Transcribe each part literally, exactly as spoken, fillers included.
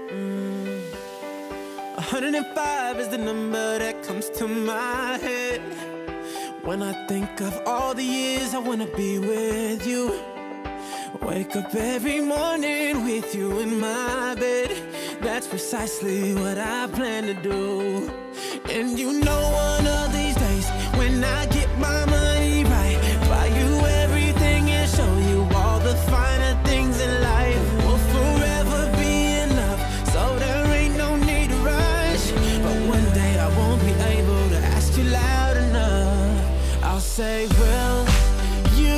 Mm. one hundred five is the number that comes to my head when I think of all the years I wanna be with you. Wake up every morning with you in my bed. That's precisely what I plan to do. And you know one of these days, when I get my money right, buy you everything and show you all the finer things in life. We'll forever be in love, so there ain't no need to rush. But one day I won't be able to ask you loud enough. I'll say, will you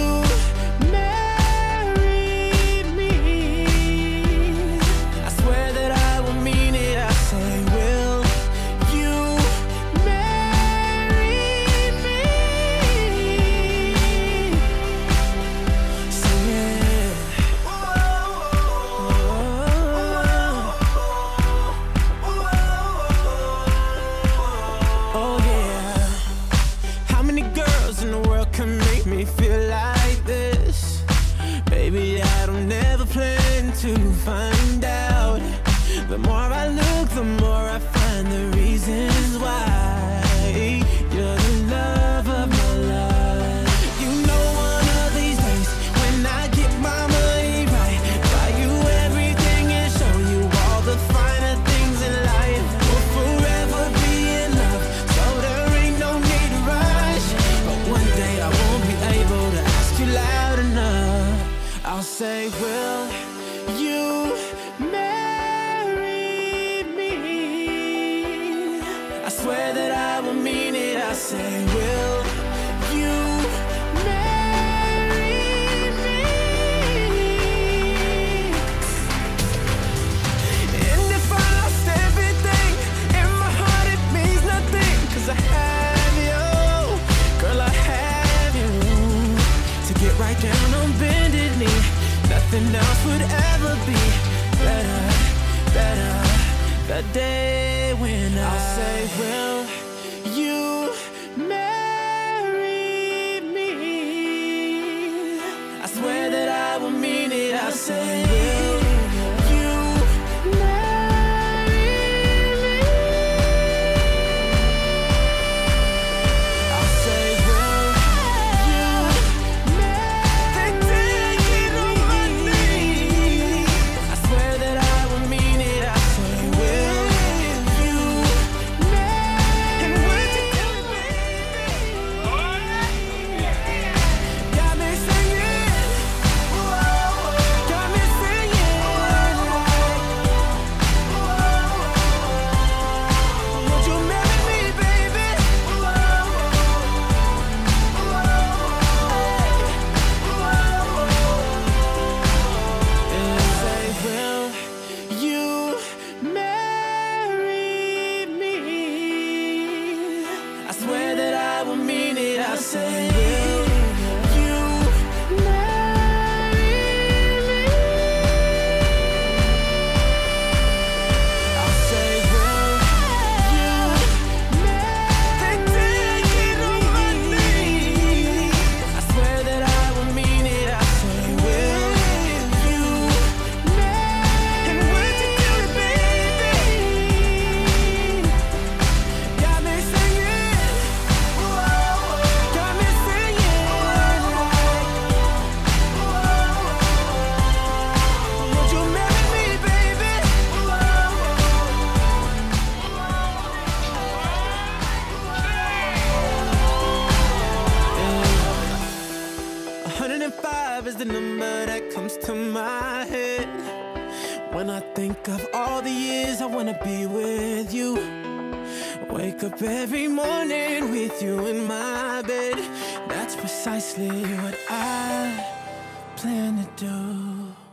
marry me? I swear that I will mean it. I say, will you marry me? Say yeah. Oh yeah. How many girls in the world can make me feel like this? Baby, I don't ever plan to find out. The more I look, the more I find the reasons why you're the love of my life. You know one of these days, when I get my money right, buy you everything and show you all the finer things in life. We'll forever be in love, so there ain't no need to rush. But one day I won't be able to ask you loud enough. I'll say, will you marry me? I swear that I will mean it. I say, will you marry me? And if I lost everything, in my heart it means nothing, 'cause I have you, girl, I have you. To get right down on bended knee, nothing else would ever be better, better. The day when I'll say, will you marry me? I swear that I will mean it. I say, will you marry me? I'll say, will you marry me? I swear that I will mean it. I say, will you marry? And would you do it, baby? Got me singing, got me singing. Would you marry me, baby? And say, will you marry me? I swear that I will mean it. I say, will you marry me? I'll say, will you marry me? I swear that I will mean it. I say, will you marry? And would you do it, baby? Got me singing, got me singing. Would you marry me, baby? one hundred five is the number that comes to my head when I think of all the years I wanna be with you. Wake up every morning with you in my bed. That's precisely what I plan to do.